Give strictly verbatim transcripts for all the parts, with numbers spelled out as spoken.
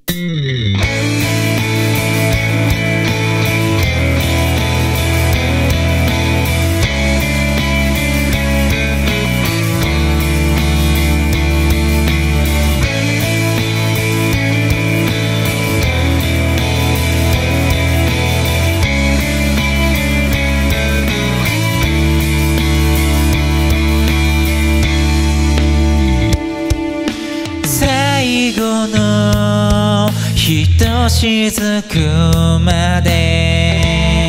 最後のひとしずくまで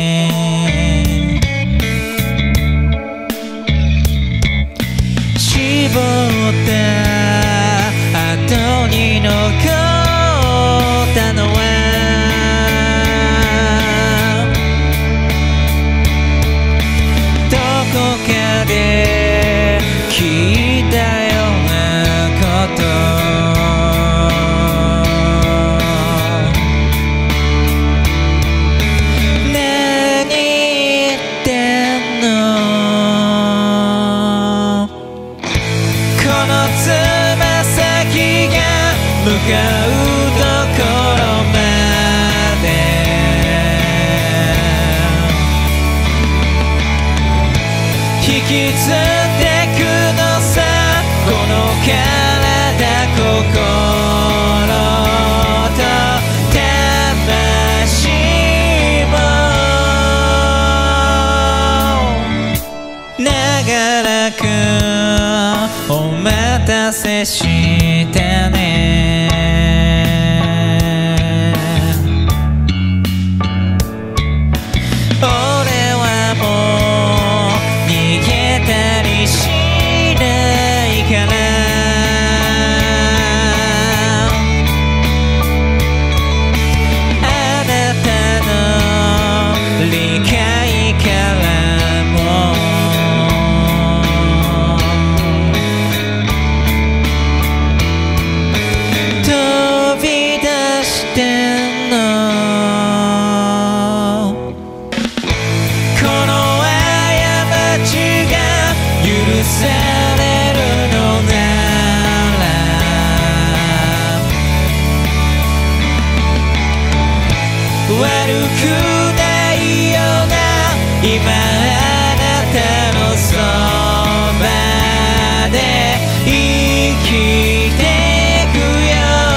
絞った後に残ったのはどこかで聞いたようなこと向かうところまで引きずってくのさこの体心と魂も長らくお待たせしたねされるのなら悪くないよな今あなたのそばで生きてくよ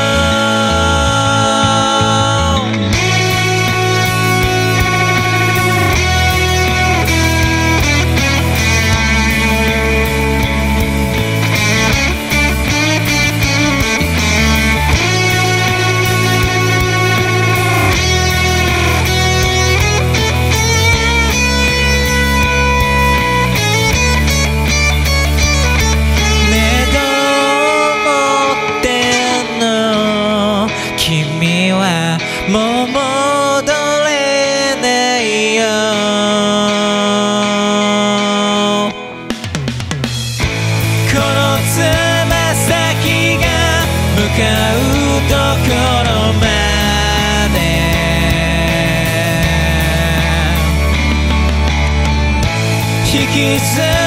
君はもう戻れないよこのつま先が向かうところまで引きず